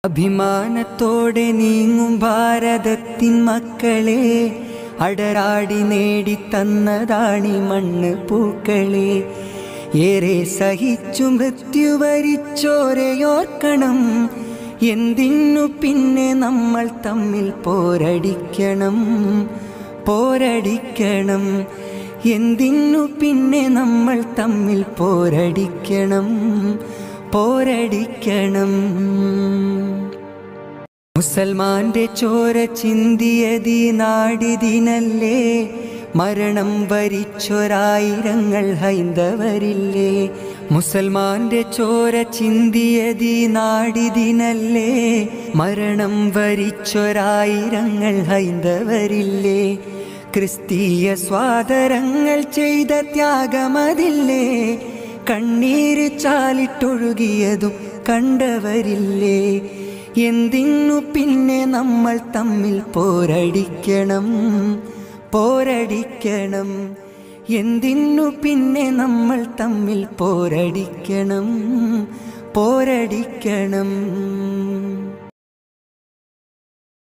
അഭിമാനത്തോടെ നീങ്ങും ഭാരതത്തിൻ മക്കളെ, അടരാടി നേടിത്തന്നതാണി മണ്ണ് പൂക്കളെ. ഏറെ സഹിച്ചു മൃത്യു വരിച്ചോരെയോർക്കണം, എന്തിനു പിന്നെ നമ്മൾ തമ്മിൽ പോരടിക്കണം, പോരടിക്കണം. എന്തിനു പിന്നെ നമ്മൾ തമ്മിൽ പോരടിക്കണം, പോരടിക്കണം. മുസൽമാന്റെ ചോര ചിന്തിയതീ നാടിതിനല്ലേ, മരണം വരിച്ചൊരായിരങ്ങൾ ഹൈന്ദവരില്ലേ. മുസൽമാന്റെ ചോര ചിന്തിയതീ നാടിതിനല്ലേ, മരണം വരിച്ചൊരായിരങ്ങൾ ഹൈന്ദവരില്ലേ. ക്രിസ്തീയ സ്വാതരങ്ങൾ ചെയ്ത ത്യാഗമതില്ലേ, കണ്ണീര് ചാലിട്ടൊഴുകിയതും കണ്ടവരില്ലേ. എന്തിനു പിന്നെ നമ്മൾ തമ്മിൽ പോരടിക്കണം, പോരടിക്കണം. എന്തിനു പിന്നെ നമ്മൾ തമ്മിൽ പോരടിക്കണം, പോരടിക്കണം.